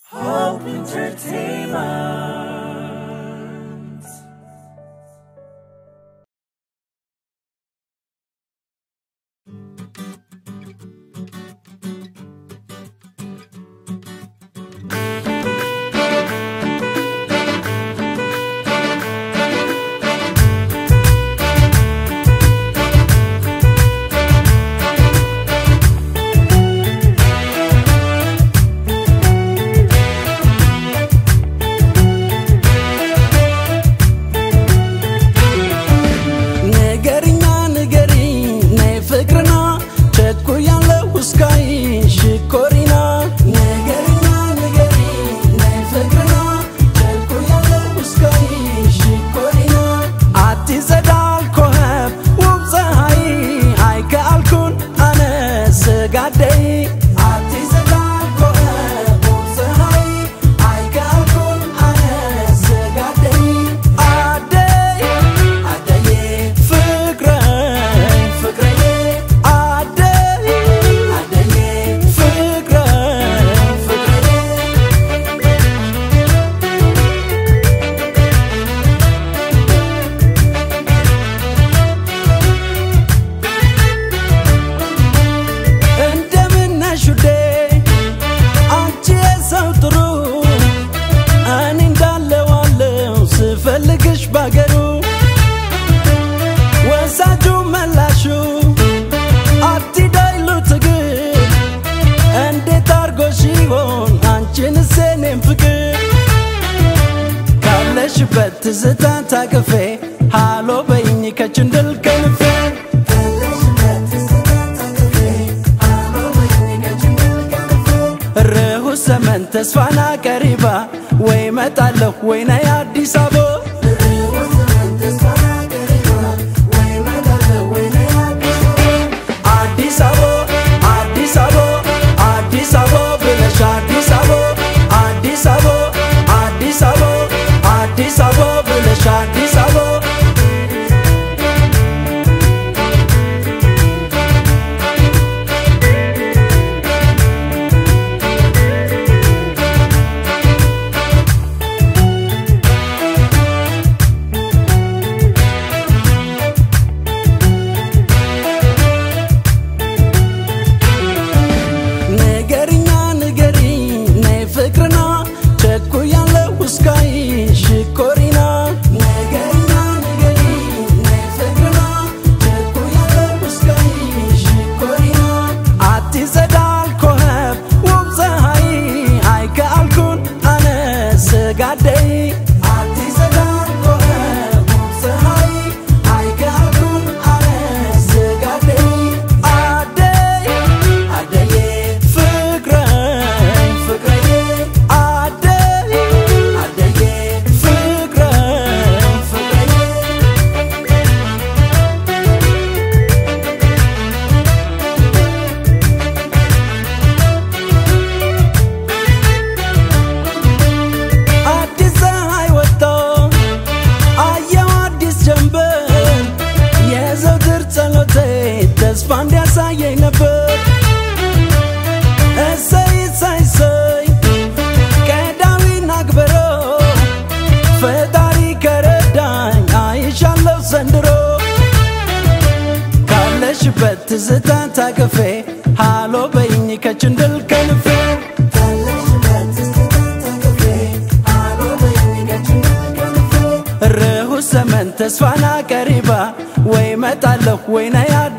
Hope Entertainment. Zeta cafe, halo bayni kachundal kanfe. Rehu sementas fana kariba, way metalok way na Addis Ababa. Addis Ababa, Addis Ababa, Addis Ababa, Addis Ababa, Addis Ababa, Addis Ababa, Addis Ababa. Addis Ababa Negerinya negeri ne fikrna chekku yalle uskai shikorina. Tespand yasaye neber say kedawi nagbero fedari keredaኝ አይሻለው ዘንድሮ ካለሽበት ትዝታ ታቀፌ ሃሎ በይኝ ከችንድል ከንፌ ረሁ ሰመን ተስፋና ቀሪባ ወይ መጣለሁ ወይ ነያ